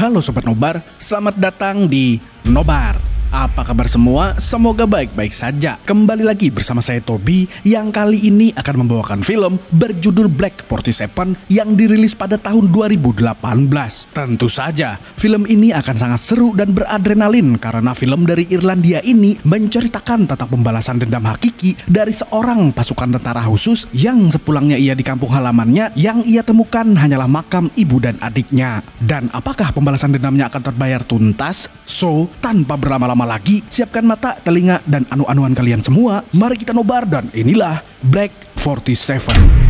Halo Sobat Nobar, selamat datang di Nobar. Apa kabar semua? Semoga baik-baik saja. Kembali lagi bersama saya Tobi yang kali ini akan membawakan film berjudul Black 47 yang dirilis pada tahun 2018. Tentu saja, film ini akan sangat seru dan beradrenalin karena film dari Irlandia ini menceritakan tentang pembalasan dendam hakiki dari seorang pasukan tentara khusus yang sepulangnya ia di kampung halamannya yang ia temukan hanyalah makam ibu dan adiknya. Dan apakah pembalasan dendamnya akan terbayar tuntas? So, tanpa berlama-lama lagi, siapkan mata, telinga, dan anu-anuan kalian semua. Mari kita nobar dan inilah Black 47.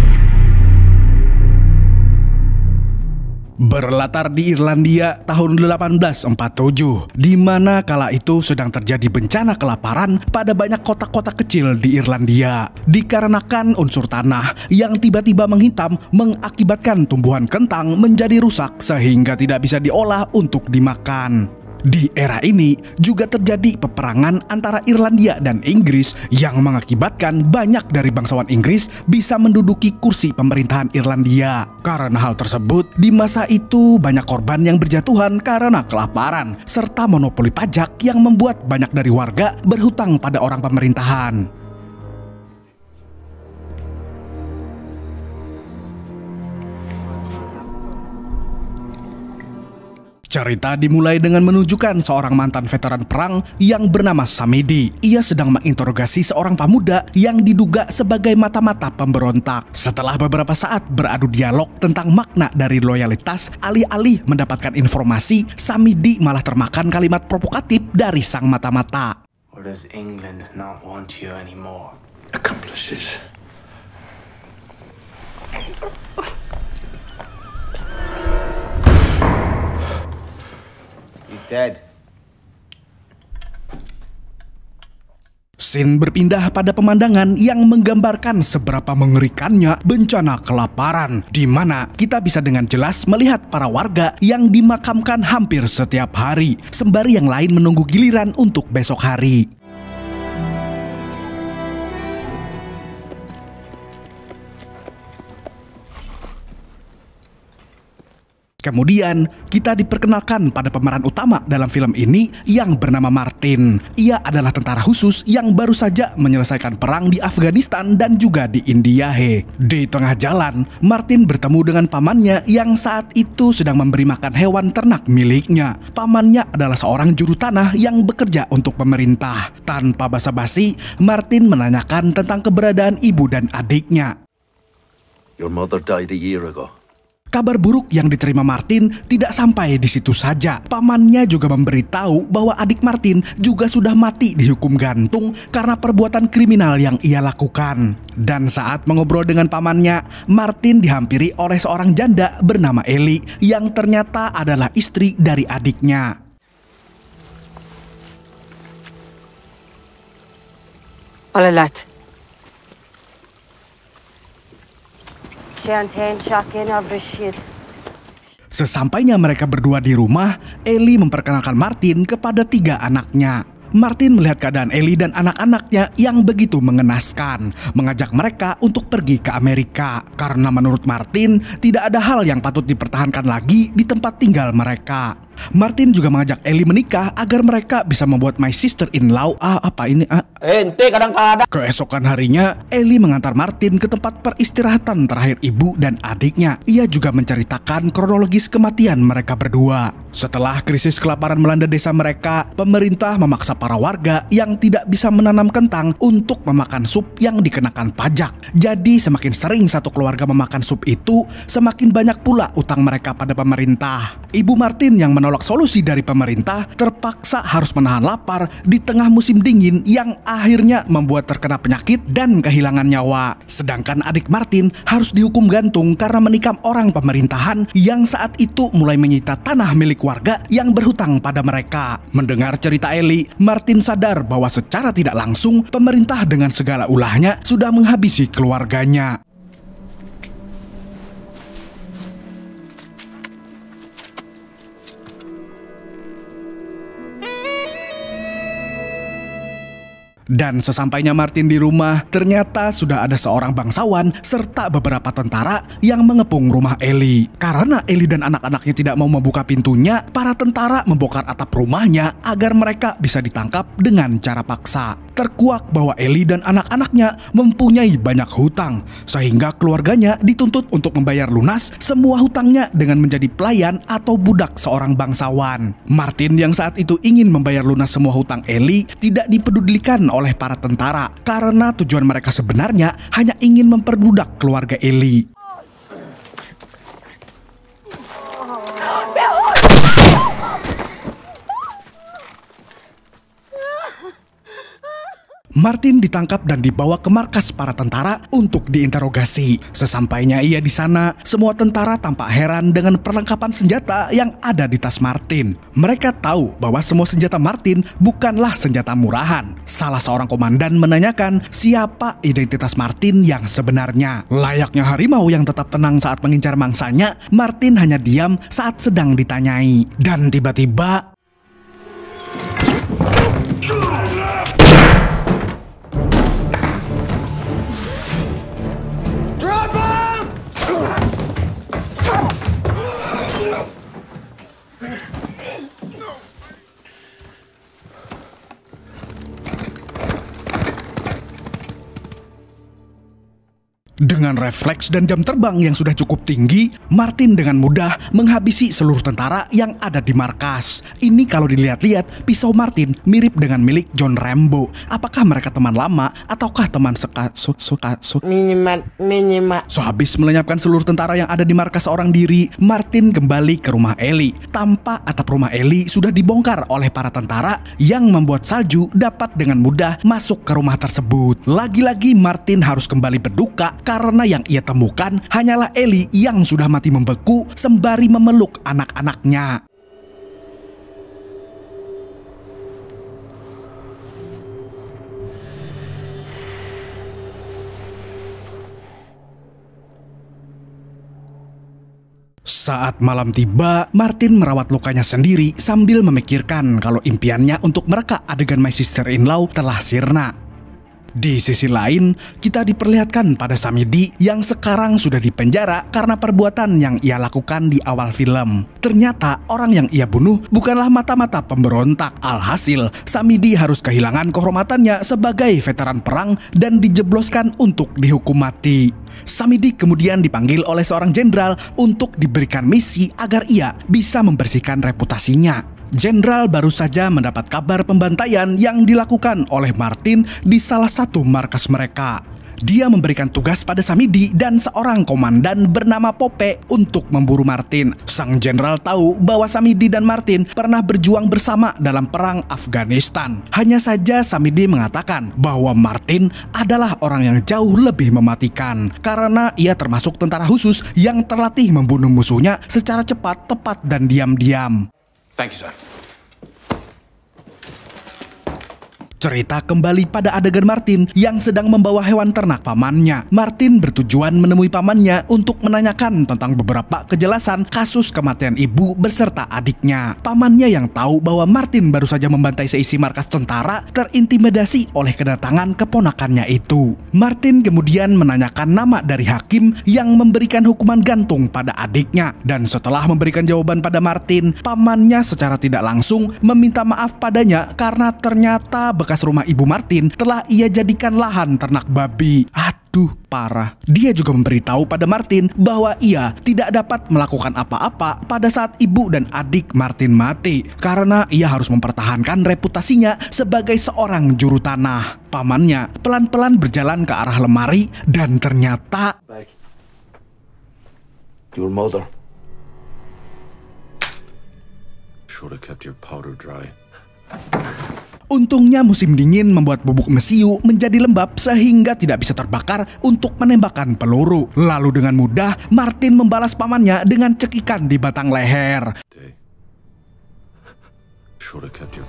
Berlatar di Irlandia tahun 1847, di mana kala itu sedang terjadi bencana kelaparan pada banyak kota-kota kecil di Irlandia. Dikarenakan unsur tanah yang tiba-tiba menghitam mengakibatkan tumbuhan kentang menjadi rusak sehingga tidak bisa diolah untuk dimakan. Di era ini juga terjadi peperangan antara Irlandia dan Inggris yang mengakibatkan banyak dari bangsawan Inggris bisa menduduki kursi pemerintahan Irlandia. Karena hal tersebut, di masa itu banyak korban yang berjatuhan karena kelaparan serta monopoli pajak yang membuat banyak dari warga berhutang pada orang pemerintahan. Cerita dimulai dengan menunjukkan seorang mantan veteran perang yang bernama Samidi. Ia sedang menginterogasi seorang pemuda yang diduga sebagai mata-mata pemberontak. Setelah beberapa saat beradu dialog tentang makna dari loyalitas, alih-alih mendapatkan informasi, Samidi malah termakan kalimat provokatif dari sang mata-mata. Or does England not want you anymore? Accomplices. Dead. Scene berpindah pada pemandangan yang menggambarkan seberapa mengerikannya bencana kelaparan, di mana kita bisa dengan jelas melihat para warga yang dimakamkan hampir setiap hari, sembari yang lain menunggu giliran untuk besok hari. Kemudian, kita diperkenalkan pada pemeran utama dalam film ini yang bernama Martin. Ia adalah tentara khusus yang baru saja menyelesaikan perang di Afghanistan dan juga di India. Di tengah jalan, Martin bertemu dengan pamannya yang saat itu sedang memberi makan hewan ternak miliknya. Pamannya adalah seorang juru tanah yang bekerja untuk pemerintah. Tanpa basa-basi, Martin menanyakan tentang keberadaan ibu dan adiknya. Your mother died a year ago. Kabar buruk yang diterima Martin tidak sampai di situ saja. Pamannya juga memberitahu bahwa adik Martin juga sudah mati dihukum gantung karena perbuatan kriminal yang ia lakukan. Dan saat mengobrol dengan pamannya, Martin dihampiri oleh seorang janda bernama Ellie yang ternyata adalah istri dari adiknya. Olalat. Sesampainya mereka berdua di rumah, Ellie memperkenalkan Martin kepada 3 anaknya. Martin melihat keadaan Ellie dan anak-anaknya yang begitu mengenaskan, mengajak mereka untuk pergi ke Amerika. Karena menurut Martin, tidak ada hal yang patut dipertahankan lagi di tempat tinggal mereka. Martin juga mengajak Ellie menikah agar mereka bisa membuat my sister-in-law. Ente kadang-kadang. Keesokan harinya, Ellie mengantar Martin ke tempat peristirahatan terakhir ibu dan adiknya. Ia juga menceritakan kronologis kematian mereka berdua. Setelah krisis kelaparan melanda desa mereka, pemerintah memaksa para warga yang tidak bisa menanam kentang untuk memakan sup yang dikenakan pajak. Jadi semakin sering satu keluarga memakan sup itu, semakin banyak pula utang mereka pada pemerintah. Ibu Martin yang menolak solusi dari pemerintah terpaksa harus menahan lapar di tengah musim dingin yang akhirnya membuat terkena penyakit dan kehilangan nyawa. Sedangkan adik Martin harus dihukum gantung karena menikam orang pemerintahan yang saat itu mulai menyita tanah milik warga yang berhutang pada mereka. Mendengar cerita Ellie, Martin sadar bahwa secara tidak langsung pemerintah dengan segala ulahnya sudah menghabisi keluarganya. Dan sesampainya Martin di rumah, ternyata sudah ada seorang bangsawan serta beberapa tentara yang mengepung rumah Ellie. Karena Ellie dan anak-anaknya tidak mau membuka pintunya, para tentara membongkar atap rumahnya agar mereka bisa ditangkap dengan cara paksa. Terkuak bahwa Ellie dan anak-anaknya mempunyai banyak hutang, sehingga keluarganya dituntut untuk membayar lunas semua hutangnya dengan menjadi pelayan atau budak seorang bangsawan. Martin yang saat itu ingin membayar lunas semua hutang Ellie tidak dipedulikan oleh para tentara karena tujuan mereka sebenarnya hanya ingin memperbudak keluarga Ellie. Martin ditangkap dan dibawa ke markas para tentara untuk diinterogasi. Sesampainya ia di sana, semua tentara tampak heran dengan perlengkapan senjata yang ada di tas Martin. Mereka tahu bahwa semua senjata Martin bukanlah senjata murahan. Salah seorang komandan menanyakan siapa identitas Martin yang sebenarnya. Layaknya harimau yang tetap tenang saat mengincar mangsanya, Martin hanya diam saat sedang ditanyai. Dan tiba-tiba dengan refleks dan jam terbang yang sudah cukup tinggi, Martin dengan mudah menghabisi seluruh tentara yang ada di markas. Ini kalau dilihat-lihat, pisau Martin mirip dengan milik John Rambo. Apakah mereka teman lama ataukah teman Sehabis melenyapkan seluruh tentara yang ada di markas seorang diri, Martin kembali ke rumah Ellie. Tampak atap rumah Ellie sudah dibongkar oleh para tentara yang membuat salju dapat dengan mudah masuk ke rumah tersebut. Lagi-lagi Martin harus kembali berduka karena yang ia temukan hanyalah Ellie yang sudah mati membeku sembari memeluk anak-anaknya. Saat malam tiba, Martin merawat lukanya sendiri sambil memikirkan kalau impiannya untuk mereka adegan My Sister-in-Law telah sirna. Di sisi lain, kita diperlihatkan pada Samidi yang sekarang sudah dipenjara karena perbuatan yang ia lakukan di awal film. Ternyata orang yang ia bunuh bukanlah mata-mata pemberontak. Alhasil, Samidi harus kehilangan kehormatannya sebagai veteran perang dan dijebloskan untuk dihukum mati. Samidi kemudian dipanggil oleh seorang jenderal untuk diberikan misi agar ia bisa membersihkan reputasinya. Jenderal baru saja mendapat kabar pembantaian yang dilakukan oleh Martin di salah satu markas mereka. Dia memberikan tugas pada Samidi dan seorang komandan bernama Pope untuk memburu Martin. Sang jenderal tahu bahwa Samidi dan Martin pernah berjuang bersama dalam perang Afghanistan. Hanya saja Samidi mengatakan bahwa Martin adalah orang yang jauh lebih mematikan karena ia termasuk tentara khusus yang terlatih membunuh musuhnya secara cepat, tepat, dan diam-diam. Thank you, sir. Cerita kembali pada adegan Martin yang sedang membawa hewan ternak pamannya. Martin bertujuan menemui pamannya untuk menanyakan tentang beberapa kejelasan kasus kematian ibu beserta adiknya. Pamannya yang tahu bahwa Martin baru saja membantai seisi markas tentara terintimidasi oleh kedatangan keponakannya itu. Martin kemudian menanyakan nama dari hakim yang memberikan hukuman gantung pada adiknya. Dan setelah memberikan jawaban pada Martin, pamannya secara tidak langsung meminta maaf padanya karena ternyata bekas rumah ibu Martin telah ia jadikan lahan ternak babi. Aduh, parah. Dia juga memberitahu pada Martin bahwa ia tidak dapat melakukan apa-apa pada saat ibu dan adik Martin mati karena ia harus mempertahankan reputasinya sebagai seorang juru tanah. Pamannya pelan-pelan berjalan ke arah lemari dan ternyata Your mother. Should have kept your powder dry. untungnya musim dingin membuat bubuk mesiu menjadi lembab sehingga tidak bisa terbakar untuk menembakkan peluru. Lalu dengan mudah Martin membalas pamannya dengan cekikan di batang leher. Should have kept your...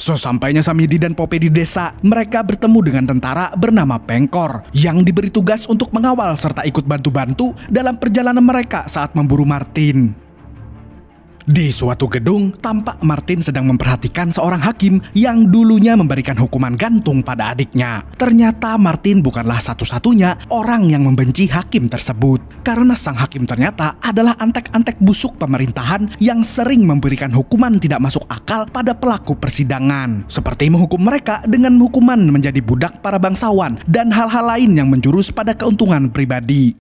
Sesampainya Samidi dan Pope di desa, mereka bertemu dengan tentara bernama Pengkor yang diberi tugas untuk mengawal serta ikut bantu-bantu dalam perjalanan mereka saat memburu Martin. Di suatu gedung, tampak Martin sedang memperhatikan seorang hakim yang dulunya memberikan hukuman gantung pada adiknya. Ternyata Martin bukanlah satu-satunya orang yang membenci hakim tersebut, karena sang hakim ternyata adalah antek-antek busuk pemerintahan yang sering memberikan hukuman tidak masuk akal pada pelaku persidangan, seperti menghukum mereka dengan hukuman menjadi budak para bangsawan dan hal-hal lain yang menjurus pada keuntungan pribadi.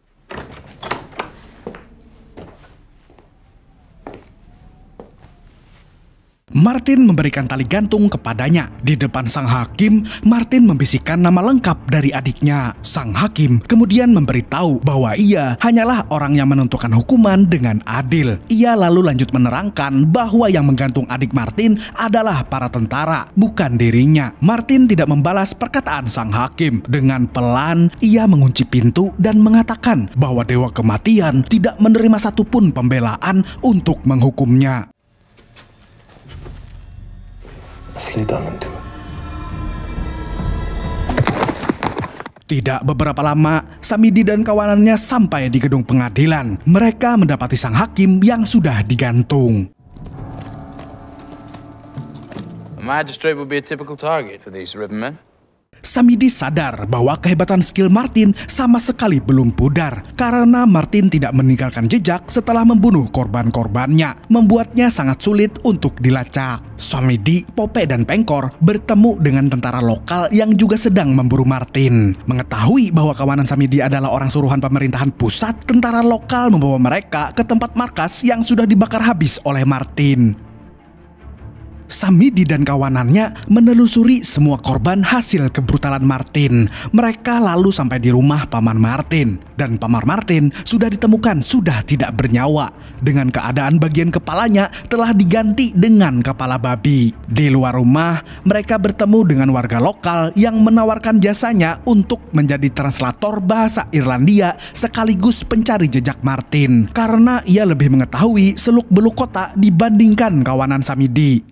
Martin memberikan tali gantung kepadanya. Di depan sang hakim, Martin membisikkan nama lengkap dari adiknya. Sang hakim kemudian memberitahu bahwa ia hanyalah orang yang menentukan hukuman dengan adil. Ia lalu lanjut menerangkan bahwa yang menggantung adik Martin adalah para tentara, bukan dirinya. Martin tidak membalas perkataan sang hakim. Dengan pelan, ia mengunci pintu dan mengatakan bahwa Dewa Kematian tidak menerima satupun pembelaan untuk menghukumnya. Tidak beberapa lama, Samidi dan kawanannya sampai di gedung pengadilan. Mereka mendapati sang hakim yang sudah digantung. A magistrate would be a typical target for these ribbonmen. Samidi sadar bahwa kehebatan skill Martin sama sekali belum pudar karena Martin tidak meninggalkan jejak setelah membunuh korban-korbannya, membuatnya sangat sulit untuk dilacak. Samidi, Pope, dan Pengkor bertemu dengan tentara lokal yang juga sedang memburu Martin. Mengetahui bahwa kawanan Samidi adalah orang suruhan pemerintahan pusat, tentara lokal membawa mereka ke tempat markas yang sudah dibakar habis oleh Martin. Samidi dan kawanannya menelusuri semua korban hasil kebrutalan Martin. Mereka lalu sampai di rumah Paman Martin. Dan Paman Martin sudah ditemukan sudah tidak bernyawa, dengan keadaan bagian kepalanya telah diganti dengan kepala babi. Di luar rumah, mereka bertemu dengan warga lokal yang menawarkan jasanya untuk menjadi translator bahasa Irlandia sekaligus pencari jejak Martin, karena ia lebih mengetahui seluk-beluk kota dibandingkan kawanan Samidi.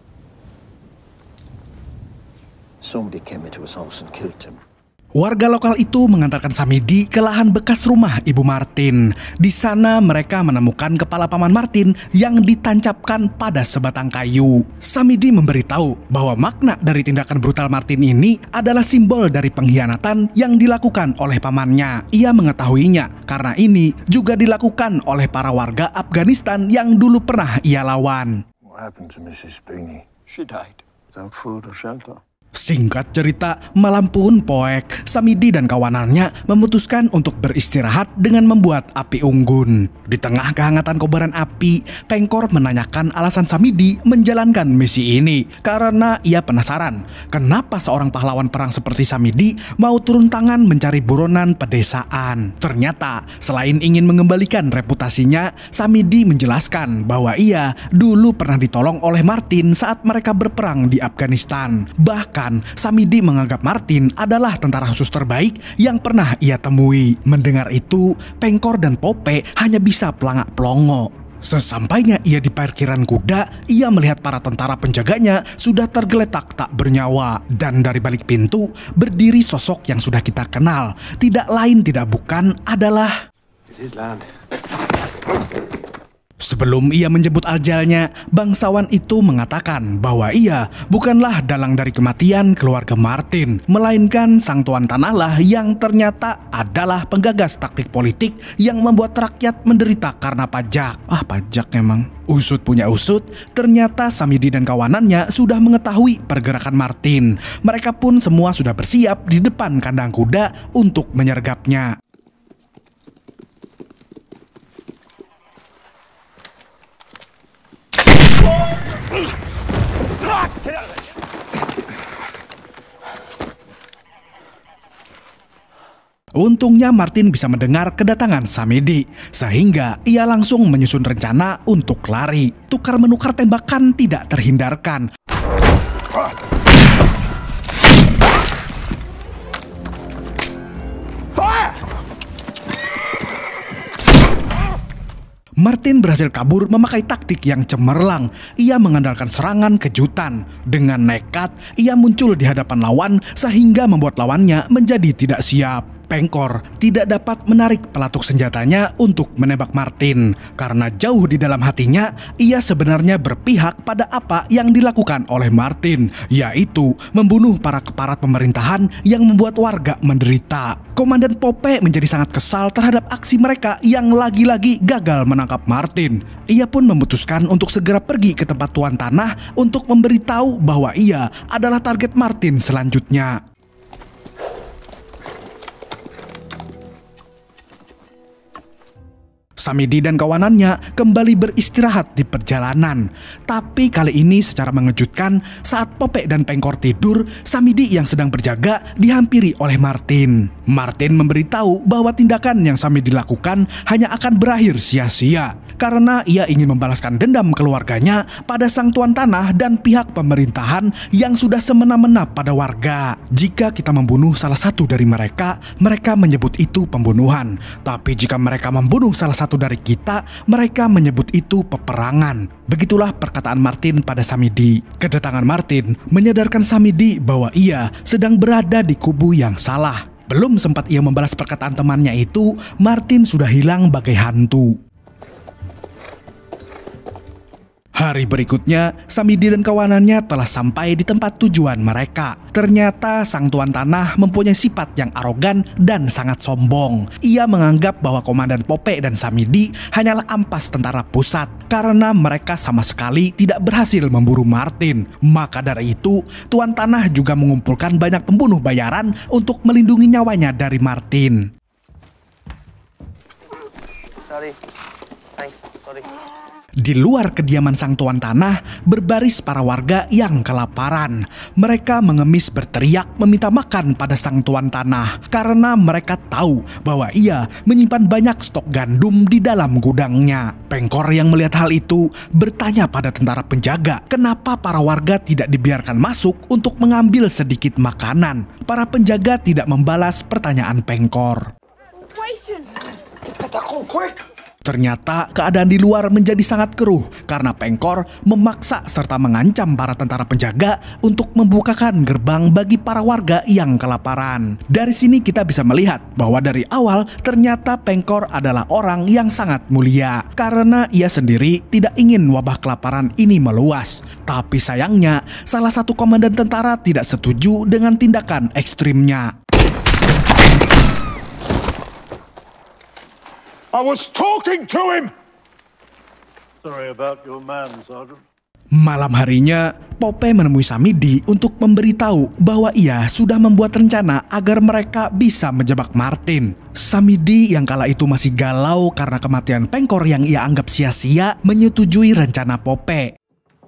Somebody came into his house and killed him. Warga lokal itu mengantarkan Samidi ke lahan bekas rumah Ibu Martin. Di sana mereka menemukan kepala Paman Martin yang ditancapkan pada sebatang kayu. Samidi memberitahu bahwa makna dari tindakan brutal Martin ini adalah simbol dari pengkhianatan yang dilakukan oleh pamannya. Ia mengetahuinya karena ini juga dilakukan oleh para warga Afghanistan yang dulu pernah ia lawan. What happened to Mrs. Spingy? She died without food or shelter. Singkat cerita, malam pun poek, Samidi dan kawanannya memutuskan untuk beristirahat dengan membuat api unggun. Di tengah kehangatan kobaran api, Pengkor menanyakan alasan Samidi menjalankan misi ini karena ia penasaran kenapa seorang pahlawan perang seperti Samidi mau turun tangan mencari buronan pedesaan. Ternyata, selain ingin mengembalikan reputasinya, Samidi menjelaskan bahwa ia dulu pernah ditolong oleh Martin saat mereka berperang di Afghanistan. Bahkan Samidi menganggap Martin adalah tentara khusus terbaik yang pernah ia temui. Mendengar itu, Pengkor dan Pope hanya bisa pelangak-pelongo. Sesampainya ia di parkiran kuda, ia melihat para tentara penjaganya sudah tergeletak tak bernyawa. Dan dari balik pintu, berdiri sosok yang sudah kita kenal. Tidak lain tidak bukan adalah... It's his land. Sebelum ia menyebut ajalnya, bangsawan itu mengatakan bahwa ia bukanlah dalang dari kematian keluarga Martin, melainkan sang tuan tanahlah yang ternyata adalah penggagas taktik politik yang membuat rakyat menderita karena pajak. Pajak emang. Usut punya usut, ternyata Samidi dan kawanannya sudah mengetahui pergerakan Martin. Mereka pun semua sudah bersiap di depan kandang kuda untuk menyergapnya. Untungnya Martin bisa mendengar kedatangan Samidi, sehingga ia langsung menyusun rencana untuk lari. Tukar-menukar tembakan tidak terhindarkan. Martin berhasil kabur memakai taktik yang cemerlang. Ia mengandalkan serangan kejutan. Dengan nekat, ia muncul di hadapan lawan sehingga membuat lawannya menjadi tidak siap. Pengkor tidak dapat menarik pelatuk senjatanya untuk menembak Martin karena jauh di dalam hatinya ia sebenarnya berpihak pada apa yang dilakukan oleh Martin, yaitu membunuh para keparat pemerintahan yang membuat warga menderita. Komandan Pope menjadi sangat kesal terhadap aksi mereka yang lagi-lagi gagal menangkap Martin. Ia pun memutuskan untuk segera pergi ke tempat Tuan Tanah untuk memberitahu bahwa ia adalah target Martin selanjutnya. Samidi dan kawanannya kembali beristirahat di perjalanan. Tapi kali ini secara mengejutkan, saat Pope dan Pengkor tidur, Samidi yang sedang berjaga dihampiri oleh Martin. Martin memberitahu bahwa tindakan yang Samidi lakukan hanya akan berakhir sia-sia karena ia ingin membalaskan dendam keluarganya pada sang Tuan Tanah dan pihak pemerintahan yang sudah semena-mena pada warga. Jika kita membunuh salah satu dari mereka, mereka menyebut itu pembunuhan. Tapi jika mereka membunuh salah satu dari kita, mereka menyebut itu peperangan. Begitulah perkataan Martin pada Samidi. Kedatangan Martin menyadarkan Samidi bahwa ia sedang berada di kubu yang salah. Belum sempat ia membalas perkataan temannya itu, Martin sudah hilang bagai hantu. Hari berikutnya, Samidi dan kawanannya telah sampai di tempat tujuan mereka. Ternyata sang Tuan Tanah mempunyai sifat yang arogan dan sangat sombong. Ia menganggap bahwa Komandan Pope dan Samidi hanyalah ampas tentara pusat karena mereka sama sekali tidak berhasil memburu Martin. Maka dari itu, Tuan Tanah juga mengumpulkan banyak pembunuh bayaran untuk melindungi nyawanya dari Martin. Sorry. Thanks. Sorry. Di luar kediaman sang Tuan Tanah, berbaris para warga yang kelaparan. Mereka mengemis berteriak meminta makan pada sang Tuan Tanah karena mereka tahu bahwa ia menyimpan banyak stok gandum di dalam gudangnya. Pengkor yang melihat hal itu bertanya pada tentara penjaga kenapa para warga tidak dibiarkan masuk untuk mengambil sedikit makanan. Para penjaga tidak membalas pertanyaan Pengkor. Ternyata keadaan di luar menjadi sangat keruh karena Pengkor memaksa serta mengancam para tentara penjaga untuk membukakan gerbang bagi para warga yang kelaparan. Dari sini kita bisa melihat bahwa dari awal ternyata Pengkor adalah orang yang sangat mulia karena ia sendiri tidak ingin wabah kelaparan ini meluas. Tapi sayangnya salah satu komandan tentara tidak setuju dengan tindakan ekstrimnya. I was talking to him! Sorry about your man, Sergeant. Malam harinya, Pope menemui Samidi untuk memberitahu bahwa ia sudah membuat rencana agar mereka bisa menjebak Martin. Samidi yang kala itu masih galau karena kematian Pengkor yang ia anggap sia-sia menyetujui rencana Pope.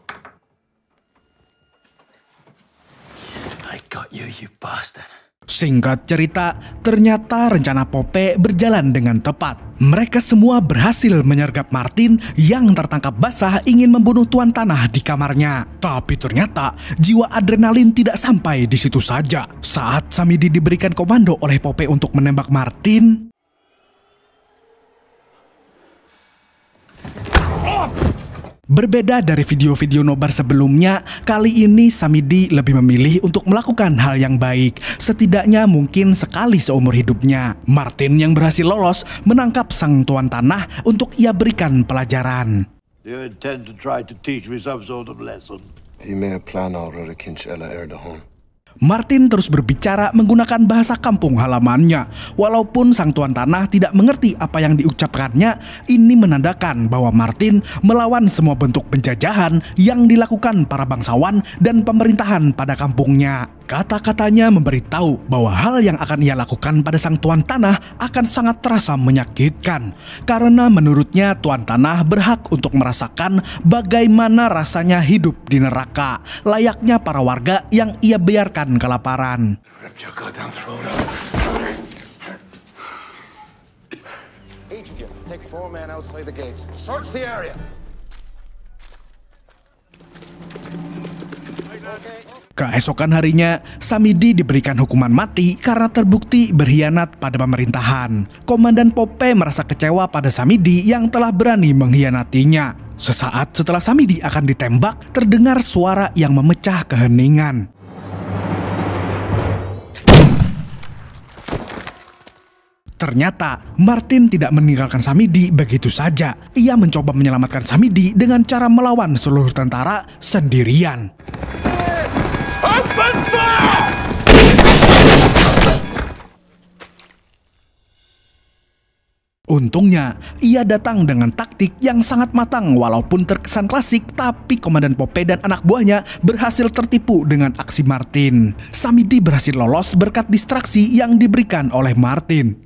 I got you, you bastard. Singkat cerita, ternyata rencana Pope berjalan dengan tepat. Mereka semua berhasil menyergap Martin yang tertangkap basah ingin membunuh Tuan Tanah di kamarnya. Tapi ternyata jiwa adrenalin tidak sampai di situ saja. Saat Samidi diberikan komando oleh Pope untuk menembak Martin, berbeda dari video-video nobar sebelumnya, kali ini Samidi lebih memilih untuk melakukan hal yang baik, setidaknya mungkin sekali seumur hidupnya. Martin yang berhasil lolos menangkap sang Tuan Tanah untuk ia berikan pelajaran. Do you intend to try to teach me some sort of lesson? Martin terus berbicara menggunakan bahasa kampung halamannya. Walaupun sang Tuan Tanah tidak mengerti apa yang diucapkannya, ini menandakan bahwa Martin melawan semua bentuk penjajahan yang dilakukan para bangsawan dan pemerintahan pada kampungnya. Kata-katanya memberitahu bahwa hal yang akan ia lakukan pada sang Tuan Tanah akan sangat terasa menyakitkan. Karena menurutnya Tuan Tanah berhak untuk merasakan bagaimana rasanya hidup di neraka, layaknya para warga yang ia biarkan kelaparan. Take 4 men outside the gates. Search the area. Keesokan harinya, Samidi diberikan hukuman mati karena terbukti berkhianat pada pemerintahan. Komandan Pope merasa kecewa pada Samidi yang telah berani mengkhianatinya. Sesaat setelah Samidi akan ditembak, terdengar suara yang memecah keheningan. Ternyata Martin tidak meninggalkan Samidi begitu saja. Ia mencoba menyelamatkan Samidi dengan cara melawan seluruh tentara sendirian. Untungnya, ia datang dengan taktik yang sangat matang walaupun terkesan klasik, tapi Komandan Pope dan anak buahnya berhasil tertipu dengan aksi Martin. Samidi berhasil lolos berkat distraksi yang diberikan oleh Martin.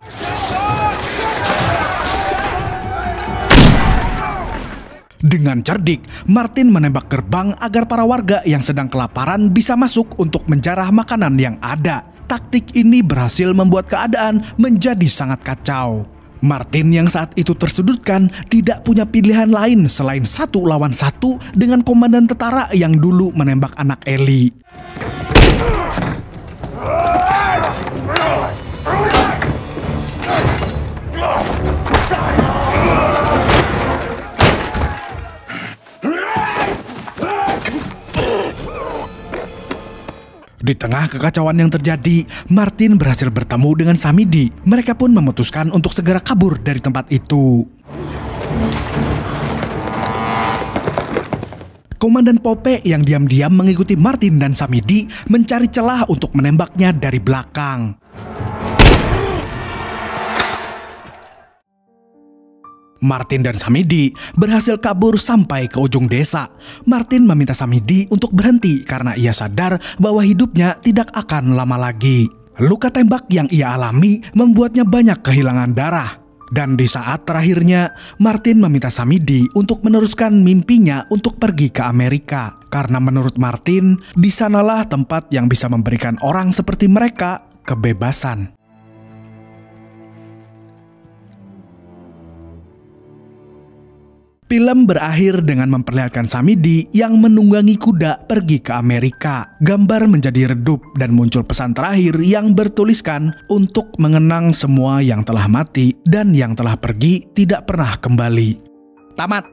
Dengan cerdik, Martin menembak gerbang agar para warga yang sedang kelaparan bisa masuk untuk menjarah makanan yang ada. Taktik ini berhasil membuat keadaan menjadi sangat kacau. Martin yang saat itu tersudutkan tidak punya pilihan lain selain 1 lawan 1 dengan komandan tentara yang dulu menembak anak Ellie. Di tengah kekacauan yang terjadi, Martin berhasil bertemu dengan Samidi. Mereka pun memutuskan untuk segera kabur dari tempat itu. Komandan Pope yang diam-diam mengikuti Martin dan Samidi mencari celah untuk menembaknya dari belakang. Martin dan Samidi berhasil kabur sampai ke ujung desa. Martin meminta Samidi untuk berhenti karena ia sadar bahwa hidupnya tidak akan lama lagi. Luka tembak yang ia alami membuatnya banyak kehilangan darah. Dan di saat terakhirnya, Martin meminta Samidi untuk meneruskan mimpinya untuk pergi ke Amerika. Karena menurut Martin, di sanalah tempat yang bisa memberikan orang seperti mereka kebebasan. Film berakhir dengan memperlihatkan Samidi yang menunggangi kuda pergi ke Amerika. Gambar menjadi redup dan muncul pesan terakhir yang bertuliskan untuk mengenang semua yang telah mati dan yang telah pergi tidak pernah kembali. Tamat.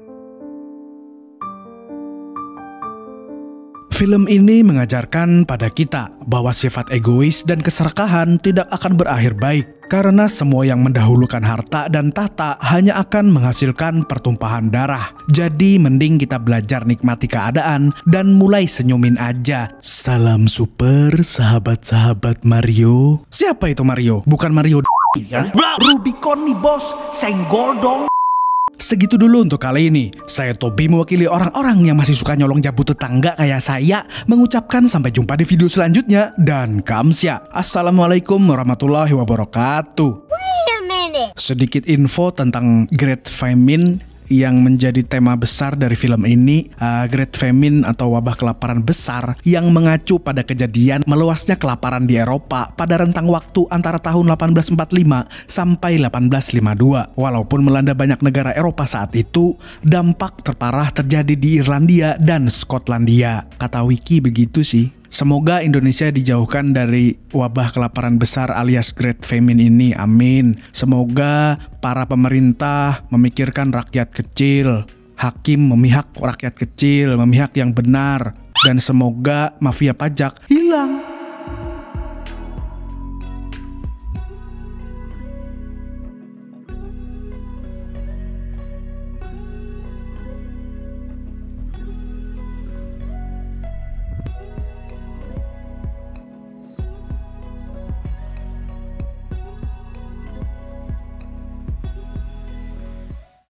Film ini mengajarkan pada kita bahwa sifat egois dan keserakahan tidak akan berakhir baik. Karena semua yang mendahulukan harta dan tahta hanya akan menghasilkan pertumpahan darah. Jadi mending kita belajar nikmati keadaan dan mulai senyumin aja. Salam super sahabat-sahabat Mario. Siapa itu Mario? Bukan Mario ya? Rubicon nih bos, senggol dong. Segitu dulu untuk kali ini. Saya Tobi mewakili orang-orang yang masih suka nyolong jabu tetangga kayak saya, mengucapkan sampai jumpa di video selanjutnya dan kamsya. Assalamualaikum warahmatullahi wabarakatuh. Sedikit info tentang Great Famine yang menjadi tema besar dari film ini. Great Famine atau wabah kelaparan besar yang mengacu pada kejadian meluasnya kelaparan di Eropa pada rentang waktu antara tahun 1845 sampai 1852. Walaupun melanda banyak negara Eropa saat itu, dampak terparah terjadi di Irlandia dan Skotlandia. Kata Wiki begitu sih. Semoga Indonesia dijauhkan dari wabah kelaparan besar alias Great Famine ini, amin. Semoga para pemerintah memikirkan rakyat kecil, hakim memihak rakyat kecil, memihak yang benar, dan semoga mafia pajak hilang.